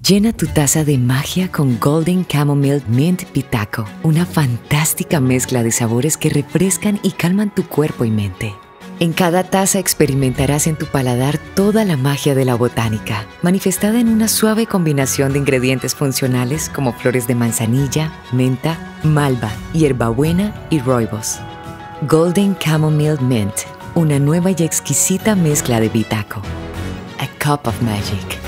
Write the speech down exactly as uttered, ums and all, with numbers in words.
Llena tu taza de magia con Golden Chamomile Mint Pitaco, una fantástica mezcla de sabores que refrescan y calman tu cuerpo y mente. En cada taza experimentarás en tu paladar toda la magia de la botánica, manifestada en una suave combinación de ingredientes funcionales como flores de manzanilla, menta, malva, hierbabuena y rooibos. Golden Chamomile Mint, una nueva y exquisita mezcla de Pitaco. A cup of magic.